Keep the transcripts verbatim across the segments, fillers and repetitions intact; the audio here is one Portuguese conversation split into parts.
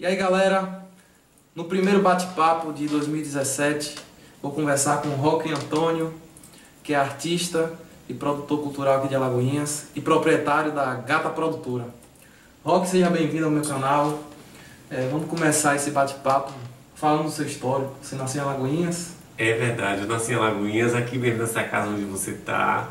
E aí galera, no primeiro bate-papo de dois mil e dezessete, vou conversar com o Roque Antônio, que é artista e produtor cultural aqui de Alagoinhas e proprietário da Gata Produtora. Roque, seja bem-vindo ao meu canal. É, vamos começar esse bate-papo falando do seu histórico. Você nasceu em Alagoinhas? É verdade, eu nasci em Alagoinhas, aqui mesmo nessa casa onde você está.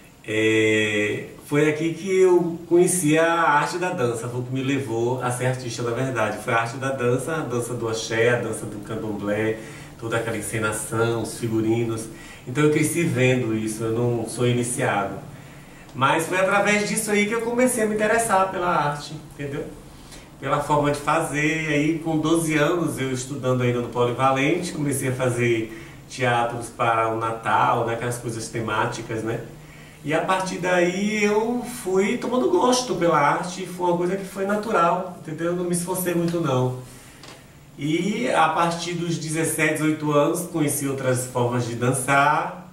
É, foi aqui que eu conheci a arte da dança, foi o que me levou a ser artista, na verdade. Foi a arte da dança, a dança do axé, a dança do candomblé, toda aquela encenação, os figurinos. Então eu cresci vendo isso, eu não sou iniciado. Mas foi através disso aí que eu comecei a me interessar pela arte, entendeu? Pela forma de fazer. E aí com doze anos, eu estudando ainda no Polivalente, comecei a fazer teatros para o Natal, né, aquelas coisas temáticas, né? E a partir daí eu fui tomando gosto pela arte, foi uma coisa que foi natural, entendeu? Eu não me esforcei muito não. E a partir dos dezessete, dezoito anos conheci outras formas de dançar.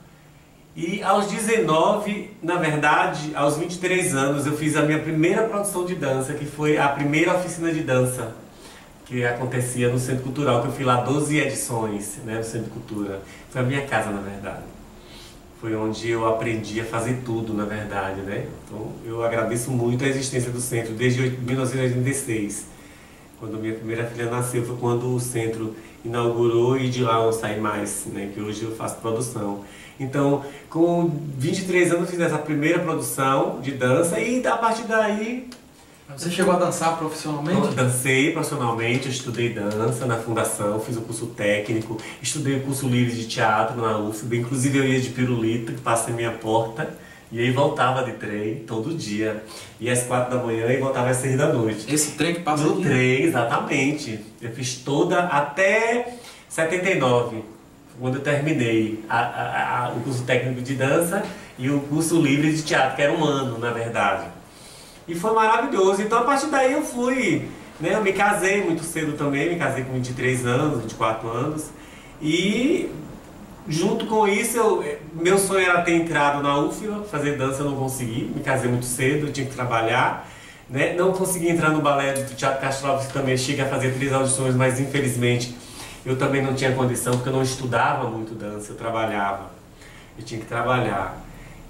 E aos dezenove, na verdade, aos vinte e três anos, eu fiz a minha primeira produção de dança, que foi a primeira oficina de dança que acontecia no Centro Cultural, que eu fiz lá doze edições, né, no Centro de Cultura. Foi a minha casa, na verdade. Foi onde eu aprendi a fazer tudo, na verdade, né? Então, eu agradeço muito a existência do centro desde mil novecentos e oitenta e seis. Quando minha primeira filha nasceu, foi quando o centro inaugurou e de lá eu não saí mais, né? Que hoje eu faço produção. Então, com vinte e três anos eu fiz essa primeira produção de dança e a partir daí... Você chegou a dançar profissionalmente? Eu dancei profissionalmente, eu estudei dança na fundação, fiz o curso técnico, estudei o curso livre de teatro na U F B, inclusive eu ia de pirulito, que passa em minha porta, e aí voltava de trem todo dia. Ia às quatro da manhã e voltava às seis da noite. Esse trem que passa No aqui? trem, exatamente. Eu fiz toda até setenta e nove, quando eu terminei a, a, a, o curso técnico de dança e o curso livre de teatro, que era um ano, na verdade. E foi maravilhoso. Então a partir daí eu fui, né, eu me casei muito cedo também, me casei com vinte e três anos, vinte e quatro anos. E junto com isso, eu, meu sonho era ter entrado na U F B A, fazer dança eu não consegui, me casei muito cedo, eu tinha que trabalhar. Né? Não consegui entrar no balé do Teatro Castro Alves, que também cheguei a fazer três audições, mas infelizmente eu também não tinha condição, porque eu não estudava muito dança, eu trabalhava, eu tinha que trabalhar.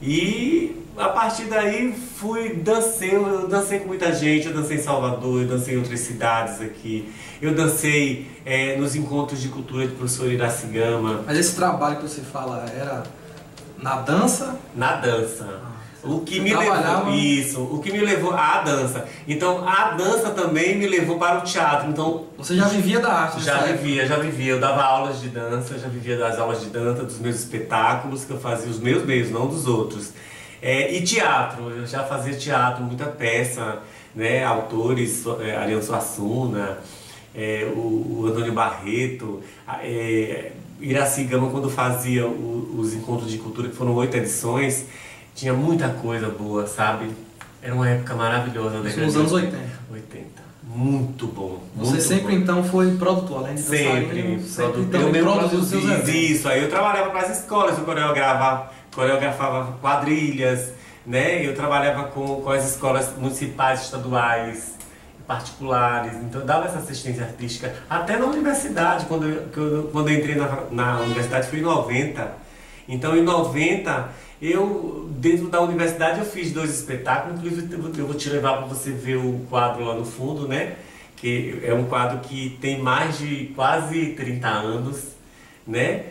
E a partir daí fui, dancei, eu dancei com muita gente, eu dancei em Salvador, eu dancei em outras cidades aqui, eu dancei é, nos encontros de cultura de professor Iracigama. Mas esse trabalho que você fala era na dança? Na dança. O que me trabalhava... levou, isso, o que me levou à dança. Então a dança também me levou para o teatro. Então você já vivia da arte? Já vivia, já vivia. Eu dava aulas de dança, já vivia das aulas de dança, dos meus espetáculos que eu fazia, os meus mesmos, não dos outros. É, e teatro, eu já fazia teatro, muita peça, né? Autores, é, Ariano Suassuna, é, o, o Antônio Barreto, é, Iracigama, quando fazia o, os encontros de cultura, que foram oito edições. Tinha muita coisa boa, sabe? Era uma época maravilhosa. Isso nos anos oitenta. oitenta. Muito bom. Você muito sempre bom. então foi produtor, além de Sempre. Sempre então, também eu produziu os seus eventos. Isso, aí eu trabalhava para as escolas, eu coreografava, coreografava quadrilhas, né? Eu trabalhava com, com as escolas municipais, estaduais, particulares, então eu dava essa assistência artística. Até na universidade, quando eu, quando eu entrei na, na universidade foi em noventa. Então em noventa... Eu, dentro da universidade, eu fiz dois espetáculos, inclusive eu vou te levar para você ver o quadro lá no fundo, né? Que é um quadro que tem mais de quase trinta anos, né?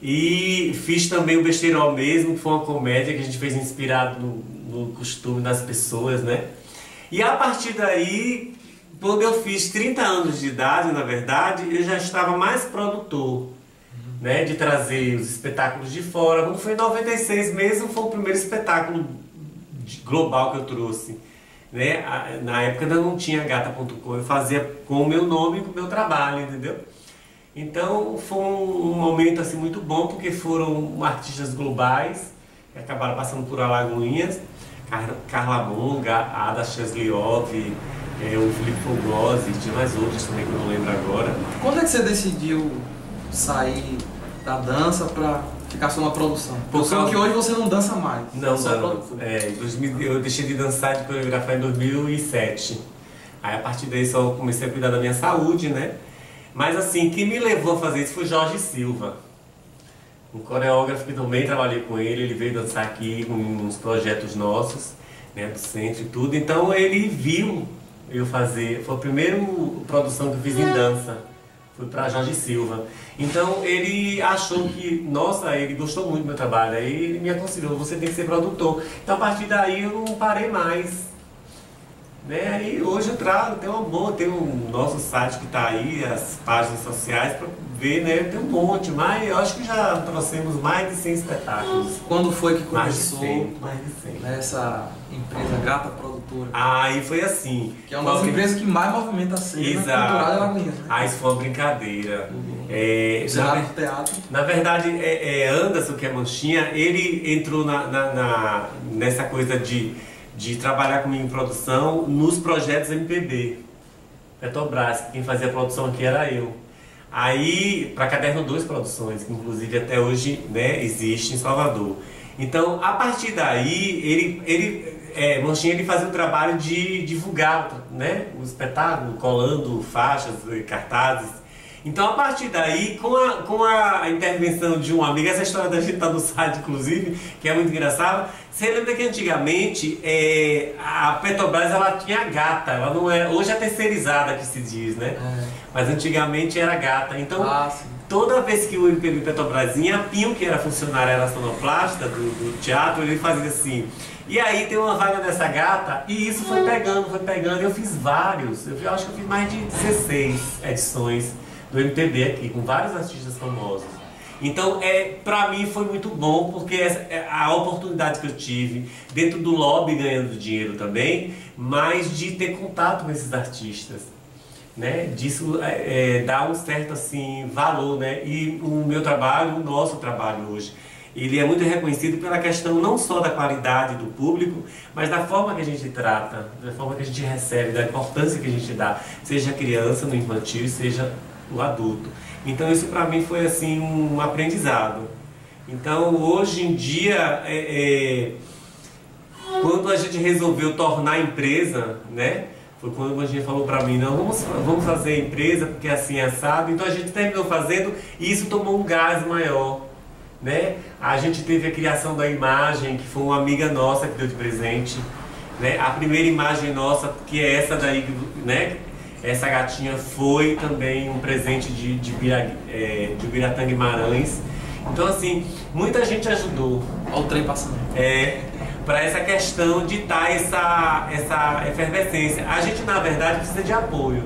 E fiz também o Besteirol mesmo, que foi uma comédia que a gente fez inspirado no, no costume das pessoas, né? E a partir daí, quando eu fiz trinta anos de idade, na verdade, eu já estava mais produtor. Né, de trazer os espetáculos de fora. Quando foi em noventa e seis mesmo, foi o primeiro espetáculo global que eu trouxe. Né? Na época ainda não tinha gata ponto com, eu fazia com o meu nome e com o meu trabalho, entendeu? Então foi um, um momento assim, muito bom, porque foram artistas globais que acabaram passando por Alagoinhas, Car Carla Monga, a Ada Chesliov, é, o Felipe Foglosi, tinha mais outros também que eu não lembro agora. Quando é que você decidiu sair da dança para ficar só na produção? Por causa que hoje você não dança mais. Não, não. É, dois mil, eu deixei de dançar, de coreografar em dois mil e sete. Aí a partir daí só comecei a cuidar da minha saúde, né? Mas assim, quem me levou a fazer isso foi Jorge Silva, um coreógrafo que também trabalhei com ele. Ele veio dançar aqui com uns projetos nossos, né, do centro e tudo. Então ele viu eu fazer, foi a primeira produção que eu fiz em dança, foi para Jorge Silva. Então ele achou que, nossa, ele gostou muito do meu trabalho, aí ele me aconselhou, você tem que ser produtor. Então a partir daí eu não parei mais. Né? E hoje eu trago, tem uma boa, tem o nosso site que está aí, as páginas sociais para ver, né? Tem um monte, mas eu acho que já trouxemos mais de cem espetáculos. Quando foi que Mais de começou cem, mais de cem. essa empresa Gata Produtora? Aí foi assim. Que é uma das Qual- empresas que mais movimenta a cena Exato. cultural de Alagoinhas, né? Ah, isso foi uma brincadeira. É, Você na, lá ver- no teatro. na verdade, é, é Anderson, que é Manchinha, ele entrou na, na- na- nessa coisa de, de trabalhar comigo em produção nos projetos M P B. Petrobras, que quem fazia a produção aqui era eu. Aí, para Caderno dois Produções, que inclusive até hoje, né, existe em Salvador. Então, a partir daí, ele, ele, é, Manchinha, ele fazia o trabalho de divulgar, né, o espetáculo, colando faixas, cartazes. Então, a partir daí, com a, com a intervenção de um amigo, essa história da gente está no site, inclusive, que é muito engraçada. Você lembra que antigamente é, a Petrobras ela tinha Gata, ela não é, hoje é terceirizada que se diz, né? É. Mas antigamente era Gata. Então, Ah, sim. toda vez que o M P B Petrobras ia, Pinho, que era funcionário, era sonoplasta do, do teatro, ele fazia assim. E aí tem uma vaga dessa Gata, e isso foi pegando, foi pegando. Eu fiz vários, eu acho que eu fiz mais de dezesseis edições do M P B aqui, com vários artistas famosos. Então, é, pra mim foi muito bom, porque essa, é a oportunidade que eu tive, dentro do lobby ganhando dinheiro também, mas de ter contato com esses artistas, né? Disso é, é, dá um certo assim, valor, né? E o meu trabalho, o nosso trabalho hoje, ele é muito reconhecido pela questão não só da qualidade do público, mas da forma que a gente trata, da forma que a gente recebe, da importância que a gente dá, seja a criança no infantil, seja o adulto. Então isso para mim foi assim um aprendizado. Então hoje em dia, é, é, quando a gente resolveu tornar a empresa, né? Foi quando a gente falou para mim, não, vamos, vamos fazer a empresa porque assim é assado. Então a gente terminou fazendo e isso tomou um gás maior, né? A gente teve a criação da imagem, que foi uma amiga nossa que deu de presente, né? A primeira imagem nossa, que é essa daí, né? Essa gatinha foi também um presente de, de, Bira, é, de Biratã Guimarães. Então assim, muita gente ajudou. Olha o trem passando. É, para essa questão de dar essa, essa efervescência. A gente, na verdade, precisa de apoio,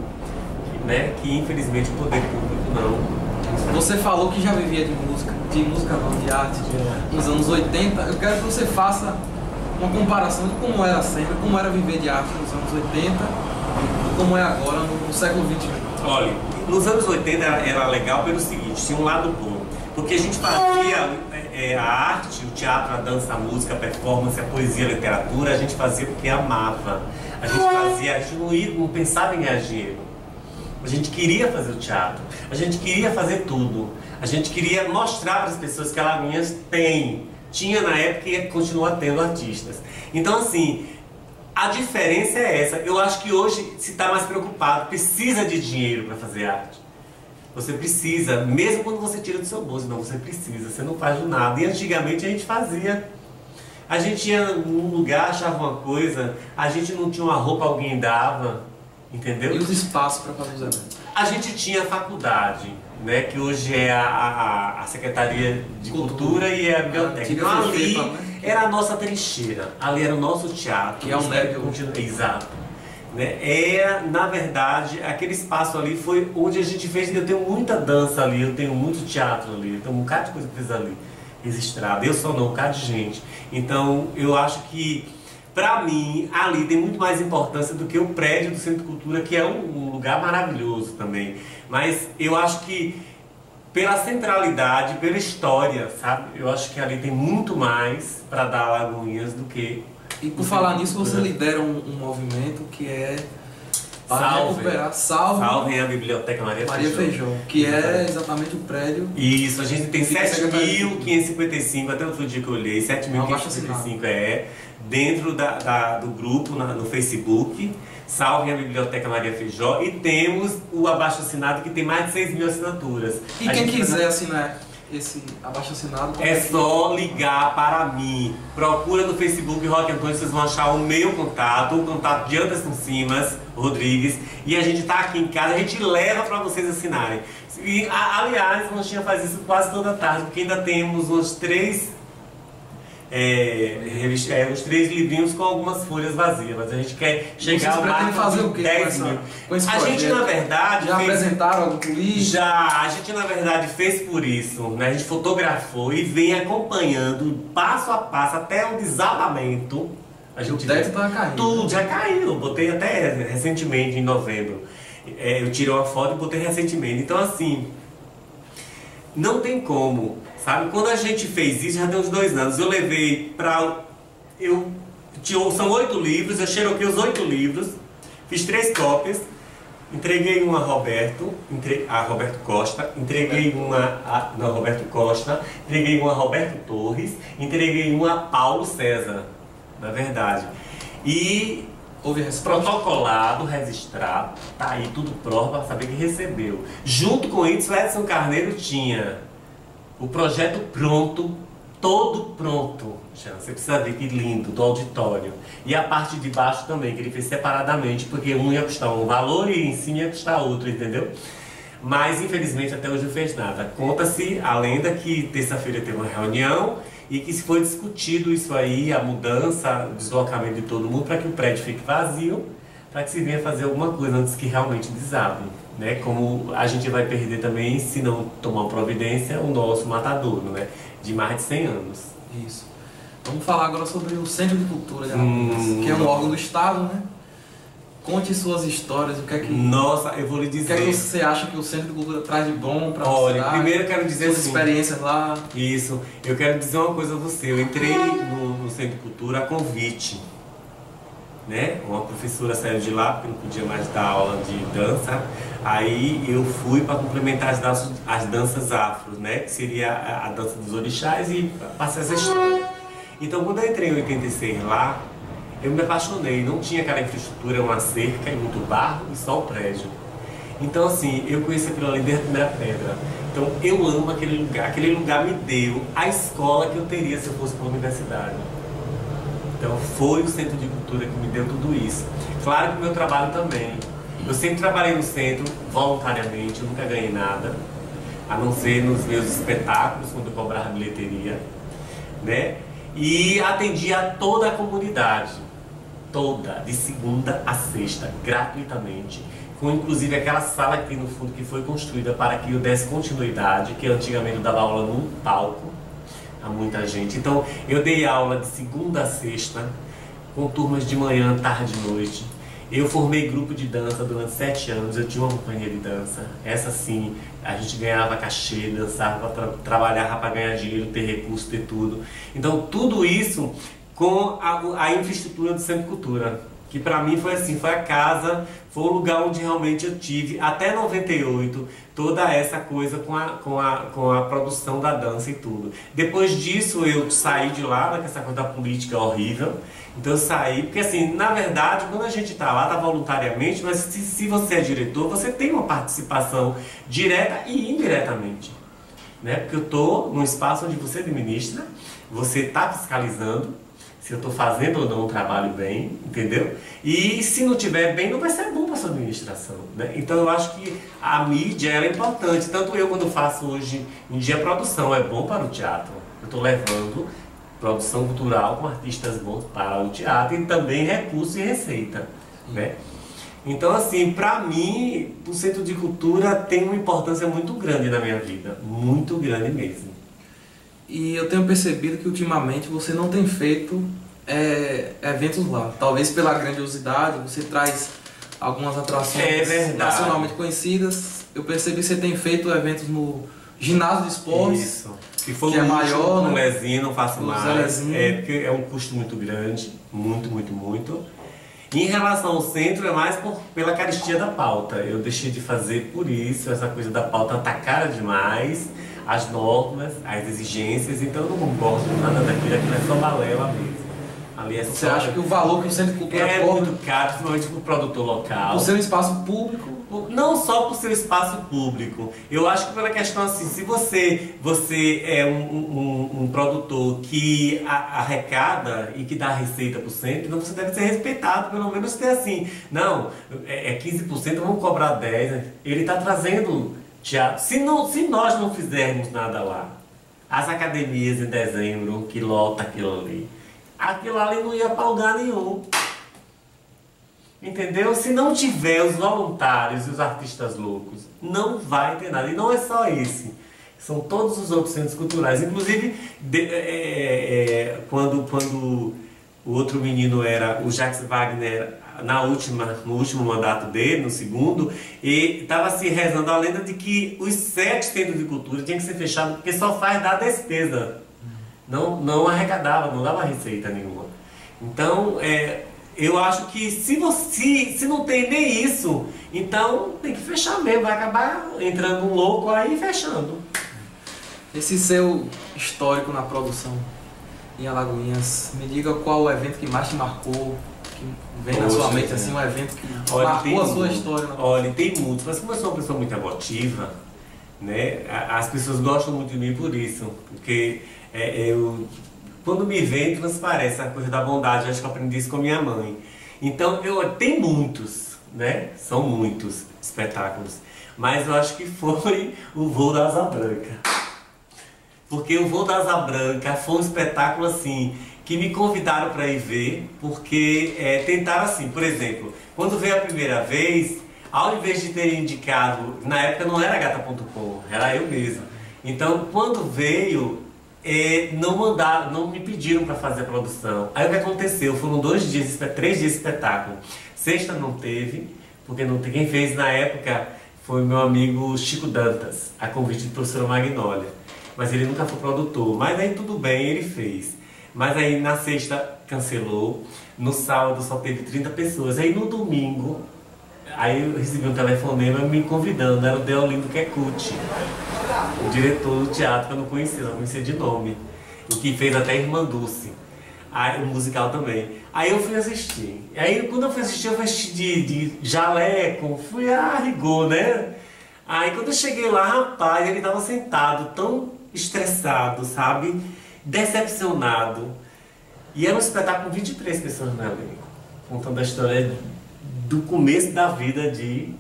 né? Que infelizmente o poder público não. Você falou que já vivia de música, de música não, de arte, nos anos oitenta. Eu quero que você faça uma comparação de como era sempre, como era viver de arte nos anos oitenta e como é agora no, no século vinte e um. Olha, nos anos oitenta era, era legal pelo seguinte, tinha um lado bom, porque a gente fazia é, a arte, o teatro, a dança, a música, a performance, a poesia, a literatura, a gente fazia porque amava. A gente fazia, a gente não, ia, não pensava em ganhar dinheiro. A gente queria fazer o teatro, a gente queria fazer tudo. A gente queria mostrar para as pessoas que Alagoinhas tem, tinha na época e continua tendo artistas. Então assim, a diferença é essa. Eu acho que hoje se está mais preocupado, precisa de dinheiro para fazer arte. Você precisa, mesmo quando você tira do seu bolso, não, você precisa, você não faz do nada. E antigamente a gente fazia. A gente ia num lugar, achava uma coisa, a gente não tinha uma roupa, alguém dava, entendeu? E os espaços para fazer os eventos. A gente tinha a faculdade, né, que hoje é a, a, a Secretaria de Cultura, Cultura e a Biblioteca. Então ali né? era a nossa trincheira, ali era o nosso teatro. Que é o N E B hoje. Exato. Né? É, na verdade, aquele espaço ali foi onde a gente fez. Eu tenho muita dança ali, eu tenho muito teatro ali, eu tenho um bocado de coisa que fiz ali, registrada. Eu só não, um bocado de gente. Então, eu acho que, pra mim, ali tem muito mais importância do que o prédio do Centro de Cultura, que é um, um lugar maravilhoso também. Mas eu acho que, pela centralidade, pela história, sabe? Eu acho que ali tem muito mais para dar a Alagoinhas do que... E por falar nisso, você lidera um, um movimento que é Para Salve. recuperar, salve, Salvem a Biblioteca Maria, Maria Feijó. Feijó, que é exatamente o prédio. Isso, a gente tem Fica sete mil quinhentos e cinquenta e cinco, até outro dia que eu olhei, sete mil quinhentos e cinquenta e cinco é, dentro da, da- do grupo na- no Facebook, Salvem a Biblioteca Maria Feijó, e temos o abaixo-assinado que tem mais de seis mil assinaturas. E A quem gente quiser assinar esse abaixo-assinado, como É que- só ligar para mim. Procura no Facebook Roque Antônio, vocês vão achar o meu contato, o contato de Anderson Simas Rodrigues. E a gente tá aqui em casa, a gente leva para vocês assinarem. E, a- aliás, a Manchinha faz isso quase toda tarde, porque ainda temos uns três, é, revist- é, uns três livrinhos com algumas folhas vazias. Mas a gente quer chegar ao pretendem máximo fazer de o quê com dez essa- mil. com esse A gente, projeto? na verdade, já fez- apresentaram algum político? já, a gente na verdade fez por isso, né? A gente fotografou e vem acompanhando passo a passo até o desabamento. A O gente teto tá caindo. Tudo já caiu. Botei até recentemente, em novembro. É, eu tirei uma foto e botei recentemente. Então assim, não tem como, sabe? Quando a gente fez isso, já tem uns dois anos, eu levei pra... Eu, tinha- são oito livros, eu xeroquei os oito livros, fiz três cópias, entreguei uma a Roberto, entre, a Roberto Costa, entreguei uma a não, Roberto Costa, entreguei uma a Roberto Torres, entreguei uma a Paulo César, na verdade. E Houve resposta? protocolado, registrado, tá aí tudo pronto para saber que recebeu. Junto com isso, o Edson Carneiro tinha o projeto pronto, todo pronto. Já, você precisa ver que lindo, do auditório. E a parte de baixo também, que ele fez separadamente, porque um ia custar um valor e em cima ia custar outro, entendeu? Mas infelizmente até hoje não fez nada. Conta-se a lenda que terça-feira teve uma reunião e que se foi discutido isso aí, a mudança, o deslocamento de todo mundo para que o prédio fique vazio, para que se venha fazer alguma coisa antes que realmente desabe, né? Como a gente vai perder também, se não tomar providência, o nosso matadouro, né? De mais de cem anos. Isso. Vamos falar agora sobre o Centro de Cultura de Alagoas, Hum. que é um órgão do Estado, né? Conte suas histórias, o que é que, Nossa, eu vou lhe o que, é dizer. que você acha que o Centro de Cultura traz de bom para a Olha, cidade? primeiro eu quero dizer suas assim, experiências lá. Isso, eu quero dizer uma coisa a você. Eu entrei no, no Centro de Cultura a convite, né? Uma professora saiu de lá porque não podia mais dar aula de dança. Aí eu fui para complementar as danças, as danças afros, né? Que seria a, a dança dos orixás e passar essa história. Então, quando eu entrei em oitenta e seis lá, eu me apaixonei. Não tinha aquela infraestrutura, uma cerca e muito barro e só o prédio. Então, assim, eu conheci aquilo ali desde a primeira pedra. Então, eu amo aquele lugar. Aquele lugar me deu a escola que eu teria se eu fosse para a universidade. Então, foi o Centro de Cultura que me deu tudo isso. Claro que o meu trabalho também. Eu sempre trabalhei no centro, voluntariamente, eu nunca ganhei nada, a não ser nos meus espetáculos, quando eu cobrava bilheteria, né? E atendia toda a comunidade, toda, de segunda a sexta, gratuitamente, com inclusive aquela sala que tem no fundo que foi construída para que eu desse continuidade, que antigamente eu dava aula num palco a muita gente. Então eu dei aula de segunda a sexta, com turmas de manhã, tarde e noite. Eu formei grupo de dança durante sete anos, eu tinha uma companhia de dança. Essa sim, a gente ganhava cachê, dançava, tra trabalhava para ganhar dinheiro, ter recurso, ter tudo. Então tudo isso com a, a infraestrutura do Centro de Cultura, que para mim foi assim, foi a casa, foi o lugar onde realmente eu tive, até noventa e oito, toda essa coisa com a, com a, com a produção da dança e tudo. Depois disso eu saí de lá, né, com essa coisa da política horrível. Então eu saí, porque assim, na verdade, quando a gente está lá, está voluntariamente, mas se, se você é diretor, você tem uma participação direta e indiretamente, né? Porque eu estou num espaço onde você administra, você está fiscalizando se eu estou fazendo ou não o trabalho bem, entendeu? E se não estiver bem, não vai ser bom para a sua administração, né? Então eu acho que a mídia ela é importante, tanto eu quando faço hoje em dia a produção é bom para o teatro, eu estou levando produção cultural com artistas bons para o teatro e também recurso e receita, né? Então assim, para mim, o Centro de Cultura tem uma importância muito grande na minha vida, muito grande mesmo. E eu tenho percebido que ultimamente você não tem feito é, eventos lá. Talvez pela grandiosidade, você traz algumas atrações É verdade. nacionalmente conhecidas. Eu percebi que você tem feito eventos no ginásio de esportes. Isso. Que foi que o é último, maior, no né? Lezinho, não faço O mais. Zé Lezinho. É porque é um custo muito grande, muito, muito, muito. Em relação ao centro, é mais por, pela carestia da pauta. Eu deixei de fazer por isso, essa coisa da pauta tá cara demais, as normas, as exigências, então eu não concordo com nada daquilo, aquilo é só balela mesmo. Ali é Você só... acha que o valor que o Centro de Cultura é cobra, muito caro, principalmente para o produtor local. por ser um espaço público, Não só por seu espaço público, eu acho que pela questão assim, se você, você é um, um, um produtor que a- arrecada e que dá receita para o centro, então você deve ser respeitado, pelo menos ter assim, não, é, é quinze por cento, vamos cobrar dez por cento, né? Ele está trazendo teatro, se, não, se nós não fizermos nada lá, as academias em dezembro, que lota aquilo ali, aquilo ali não ia para lugar nenhum. Entendeu? Se não tiver os voluntários e os artistas loucos, não vai ter nada. E não é só esse. São todos os outros centros culturais. Inclusive, de, é, é, quando, quando o outro menino era o Jacques Wagner, na última, no último mandato dele, no segundo, e estava se rezando a lenda de que os sete centros de cultura tinham que ser fechados porque só faz dar despesa. Não, não arrecadava, não dava receita nenhuma. Então, é, eu acho que se, você, se não tem nem isso, então tem que fechar mesmo, vai acabar entrando um louco aí e fechando. esse seu histórico na produção em Alagoinhas, me diga qual o evento que mais te marcou, que vem na Poxa, sua mente é. assim, um evento que Olha, marcou tem a sua muito. história na Olha, tem muito, mas como eu sou uma pessoa muito emotiva, né, a- as pessoas gostam muito de mim por isso, porque é, eu, quando me veem, transparece a coisa da bondade, eu acho que eu aprendi isso com a minha mãe. Então, eu, tem muitos, né, são muitos espetáculos, mas eu acho que foi o Voo da Asa Branca. Porque o Voo da Asa Branca foi um espetáculo assim, que me convidaram para ir ver, porque é, tentaram assim, por exemplo, quando veio a primeira vez, ao invés de terem indicado, na época não era gata ponto com, era eu mesmo. Então, quando veio, é, não mandaram, não me pediram para fazer a produção. Aí o que aconteceu? Foram dois dias, três dias de espetáculo. Sexta não teve, porque não tem, quem fez na época foi o meu amigo Chico Dantas, a convite do professor Magnólia. Mas ele nunca foi produtor. Mas aí tudo bem, ele fez. Mas aí na sexta cancelou, no sábado só teve trinta pessoas. Aí no domingo, aí eu recebi um telefonema me convidando, era o Deolindo Kekuchi, o diretor do teatro que eu não conhecia, não conhecia de nome. O que fez até Irmã Dulce, aí, o musical também. Aí eu fui assistir. Aí quando eu fui assistir, eu fui assistir de, de jaleco, fui a rigor, né? Aí quando eu cheguei lá, rapaz, ele estava sentado, tão estressado, sabe? Decepcionado. E era um espetáculo com vinte e três pessoas no elenco, contando a história do começo da vida de,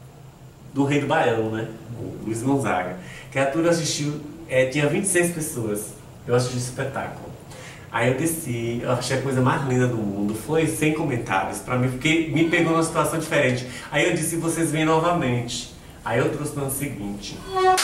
do Rei do Baião, né? O Luiz Gonzaga. Que a turma assistiu, é, tinha vinte e seis pessoas. Eu assisti o espetáculo. Aí eu desci, eu achei a coisa mais linda do mundo. Foi sem comentários pra mim, porque me pegou numa situação diferente. Aí eu disse, vocês vêm novamente. Aí eu trouxe no ano seguinte.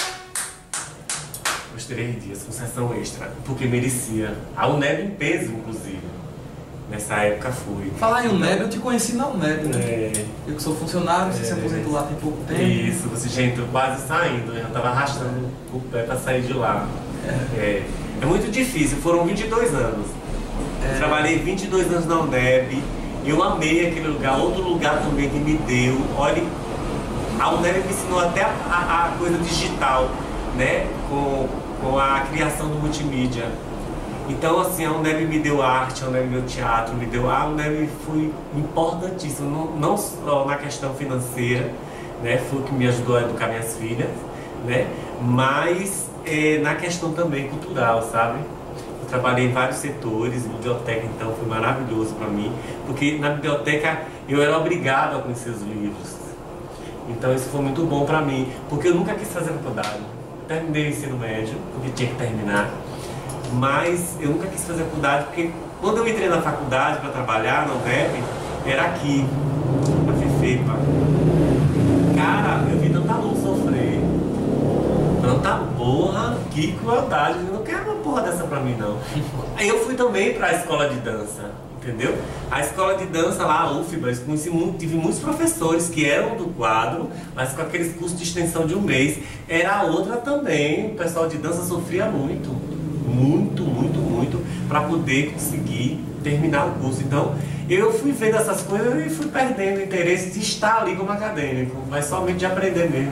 Os três dias, com sessão extra, porque merecia. A UNEB em peso, inclusive. Nessa época fui. Falar em UNEB, eu te conheci na UNEB, né? É, Eu que sou funcionário, você É. se aposentou lá tem pouco tempo. isso, você já entrou quase saindo, eu já estava arrastando o pé para sair de lá. É, é muito difícil, foram vinte e dois anos. É. Eu trabalhei vinte e dois anos na UNEB, eu amei aquele lugar, outro lugar também que me deu. Olha, a UNEB me ensinou até a, a- a coisa digital, né? Com, com a criação do multimídia. Então, assim, a UNEB me deu arte, a UNEB me deu teatro, me deu... A UNEB foi importantíssima, não, não só na questão financeira, né? Foi o que me ajudou a educar minhas filhas, né? Mas é, na questão também cultural, sabe? Eu trabalhei em vários setores, biblioteca, então, foi maravilhoso para mim, porque na biblioteca eu era obrigado a conhecer os livros. Então, isso foi muito bom para mim, porque eu nunca quis fazer faculdade. Terminei o ensino médio, porque tinha que terminar. Mas eu nunca quis fazer faculdade, porque quando eu entrei na faculdade para trabalhar na UNEB, era aqui, na FEFEPA. Cara, eu vi tanta luz sofrer, tanta porra, que crueldade, eu não quero uma porra dessa pra mim não. Aí eu fui também para a escola de dança, entendeu? A escola de dança lá, a U F B A, eu conheci muito, tive muitos professores que eram do quadro, mas com aqueles cursos de extensão de um mês. Era outra também, o pessoal de dança sofria muito. Muito, muito, muito, para poder conseguir terminar o curso. Então, eu fui vendo essas coisas e fui perdendo o interesse de estar ali como acadêmico, mas somente de aprender mesmo.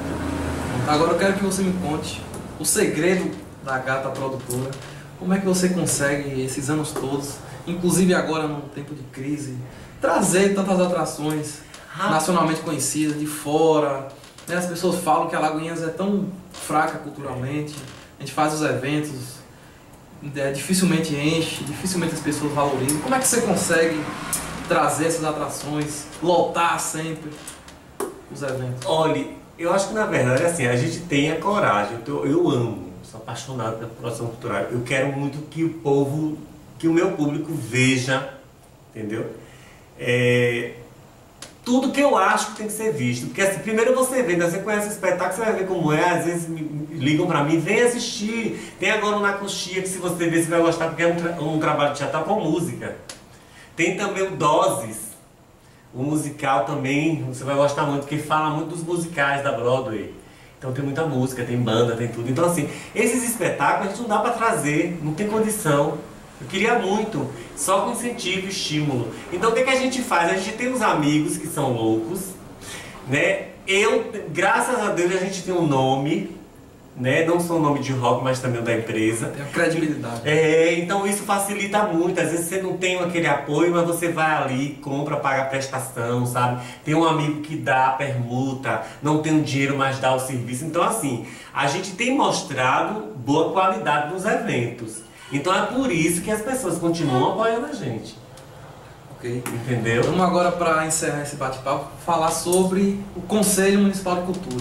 Agora eu quero que você me conte o segredo da Gata Produtora. Como é que você consegue, esses anos todos, inclusive agora num tempo de crise, trazer tantas atrações ah. nacionalmente conhecidas, de fora, né? As pessoas falam que Alagoinhas é tão fraca culturalmente, a gente faz os eventos, é, dificilmente enche, dificilmente as pessoas valorizam. Como é que você consegue trazer essas atrações, lotar sempre os eventos? Olha, eu acho que na verdade assim, a gente tem a coragem, eu, eu amo, sou apaixonado pela produção cultural, eu quero muito que o povo, que o meu público veja, entendeu? É, tudo que eu acho que tem que ser visto, porque assim, primeiro você vê, né? Você conhece o espetáculo, você vai ver como é, às vezes me, me ligam pra mim, vem assistir, tem agora o Na Coxia, que se você ver você vai gostar, porque é um, tra um trabalho de teatro com música. Tem também o Doses, o musical também, você vai gostar muito, porque fala muito dos musicais da Broadway. Então tem muita música, tem banda, tem tudo. Então assim, esses espetáculos a gente não dá pra trazer, não tem condição. Eu queria muito, só com incentivo e estímulo. Então o que, que a gente faz? A gente tem uns amigos que são loucos, né? Eu, graças a Deus, a gente tem um nome, né? Não só o nome de rock, mas também o da empresa. Tem a credibilidade. É, então isso facilita muito. Às vezes você não tem aquele apoio, mas você vai ali, compra, paga a prestação, sabe? Tem um amigo que dá a permuta, não tem o dinheiro, mas dá o serviço. Então assim, a gente tem mostrado boa qualidade nos eventos. Então é por isso que as pessoas continuam apoiando a gente. Ok. Entendeu? Vamos agora, para encerrar esse bate-papo, falar sobre o Conselho Municipal de Cultura.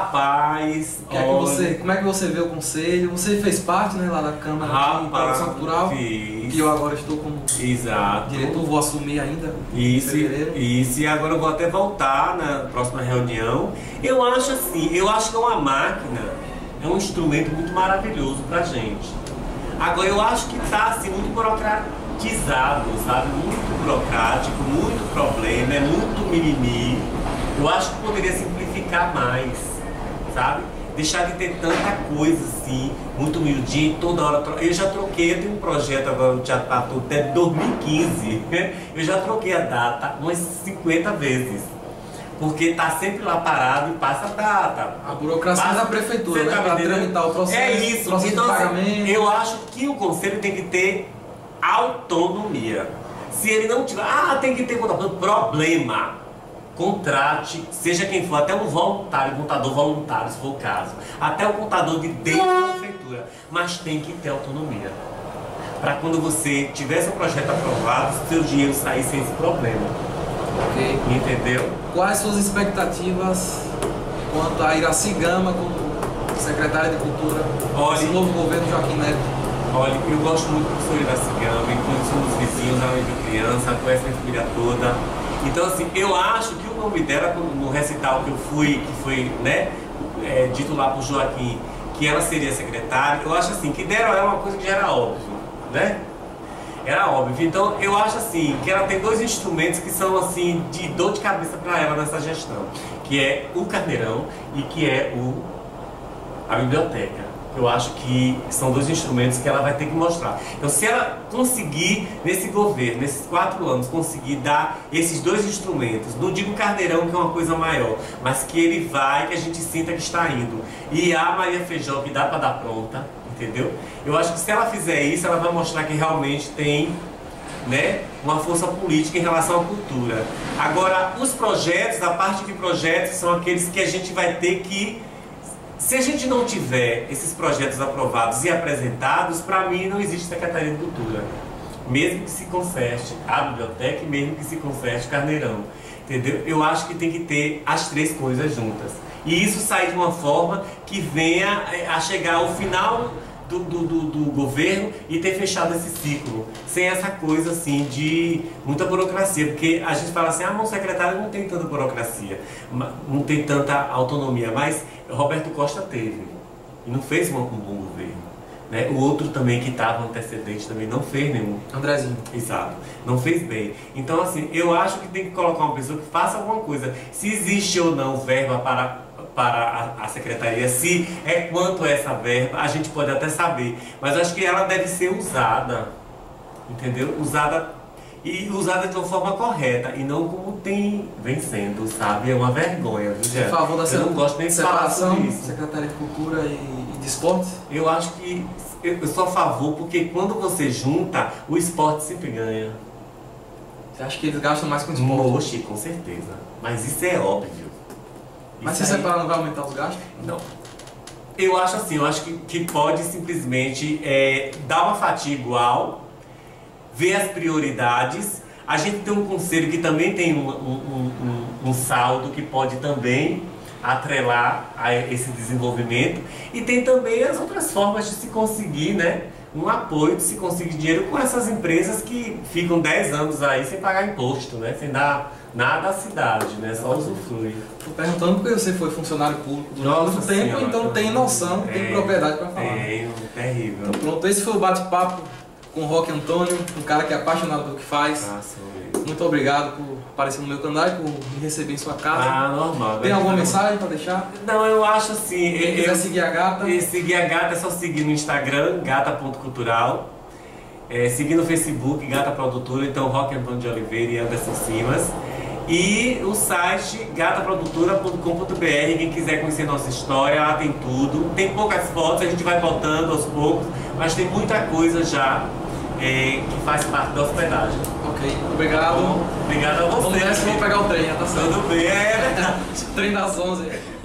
Rapaz, que é que você, como é que você vê o Conselho? Você fez parte, né, lá da Câmara Rapaz, de Produção Cultural, fiz. Que eu agora estou como Exato. diretor, vou assumir ainda isso, em fevereiro. Isso, e agora eu vou até voltar na próxima reunião. Eu acho assim, eu acho que é uma máquina, é um instrumento muito maravilhoso pra gente. Agora eu acho que está assim, muito burocratizado, sabe? Muito burocrático, muito problema, é muito mimimi. Eu acho que poderia simplificar mais, sabe? Deixar de ter tanta coisa assim, muito miudinho, toda hora. Tro... Eu já troquei, eu tenho um projeto agora no Teatro Tatu até dois mil e quinze. Eu já troquei a data umas cinquenta vezes. Porque tá sempre lá parado e passa a data. A burocracia passa, da prefeitura, né? Para tramitar o processo. É isso. Processo então, de pagamento. Eu acho que o conselho tem que ter autonomia. Se ele não tiver, ah, tem que ter problema. Contrate, seja quem for, até um voluntário, um contador voluntário, se for o caso. Até o contador de dentro da prefeitura. Mas tem que ter autonomia. Para quando você tiver seu projeto aprovado, seu dinheiro sair sem esse problema. Ok. Entendeu? Quais suas expectativas quanto a Iracigama como secretária de Cultura Olha, do novo governo Joaquim Neto? Olha, eu gosto muito do professor Iracigama, inclusive somos vizinhos, ela é de criança, conhece minha família toda. Então assim, eu acho que o nome dela, no recital que eu fui, que foi, né, é, dito lá por Joaquim, que ela seria secretária, eu acho assim, que deram a ela uma coisa que já era óbvio, né? Era óbvio. Então eu acho assim, que ela tem dois instrumentos que são assim, de dor de cabeça para ela nessa gestão, que é o Carneirão e que é o, a biblioteca. Eu acho que são dois instrumentos que ela vai ter que mostrar. Então se ela conseguir, nesse governo, nesses quatro anos, conseguir dar esses dois instrumentos, não digo Carneirão que é uma coisa maior, mas que ele vai, que a gente sinta que está indo, e a Maria Feijó que dá para dar pronta, entendeu? Eu acho que se ela fizer isso, ela vai mostrar que realmente tem, né, uma força política em relação à cultura. Agora, os projetos, a parte de projetos, são aqueles que a gente vai ter que... Se a gente não tiver esses projetos aprovados e apresentados, para mim não existe Secretaria de Cultura. Mesmo que se conserte a biblioteca e mesmo que se conserte Carneirão. Entendeu? Eu acho que tem que ter as três coisas juntas. E isso sai de uma forma que venha a chegar ao final do, do, do, do governo e ter fechado esse ciclo. Sem essa coisa assim de muita burocracia. Porque a gente fala assim, ah, meu secretário não tem tanta burocracia, não tem tanta autonomia. Mas Roberto Costa teve. E não fez um bom governo. Né? O outro também que estava antecedente também não fez nenhum. Andrezinho. Exato. Não fez bem. Então assim, eu acho que tem que colocar uma pessoa que faça alguma coisa. Se existe ou não verba para para a, a secretaria. Se é quanto é essa verba, a gente pode até saber. Mas acho que ela deve ser usada, entendeu? Usada e usada de uma forma correta e não como tem vem sendo, sabe? É uma vergonha, viu, Jean? Em favor da Eu não gosto nem de falar separação, sobre isso. Secretaria de Cultura e, e de Esporte? Eu acho que eu sou a favor porque quando você junta, o esporte sempre ganha. Você acha que eles gastam mais com esporte? Oxe, com certeza. Mas isso é óbvio. Mas Isso se aí- separar não vai aumentar os gastos? Não. Eu acho assim, eu acho que, que pode simplesmente é, dar uma fatia igual, ver as prioridades. A gente tem um conselho que também tem um, um, um, um saldo que pode também atrelar a esse desenvolvimento. E tem também as outras formas de se conseguir, né? Um apoio de se conseguir dinheiro com essas empresas que ficam dez anos aí sem pagar imposto, né? Sem dar nada à cidade, né? Só usufrui. Tô perguntando porque você foi funcionário público durante Nossa muito tempo, Senhora, então tem noção, tem é, propriedade para falar. É, terrível. Então, pronto, esse foi o bate-papo com o Roque Antônio, um cara que é apaixonado pelo que faz. Ah, sou eu. Muito obrigado por aparecer no meu canal e por me receber em sua casa. Ah, normal. Tem né? alguma Não. mensagem para deixar? Não, eu acho assim. Quem Eu, quiser eu, seguir a gata, e seguir a Gata é só seguir no Instagram, gata ponto cultural. É, seguir no Facebook, Gata Produtora, então Roque Antônio de Oliveira e Anderson Simas. E o site gata produtora ponto com ponto br, quem quiser conhecer nossa história, lá tem tudo. Tem poucas fotos, a gente vai botando aos poucos, mas tem muita coisa já é, que faz parte da hospedagem. ok. Obrigado. Bom, obrigado a Vamos você. nessa, vamos pegar o trem, já tá certo. Tudo bem, é verdade. Trem das onze.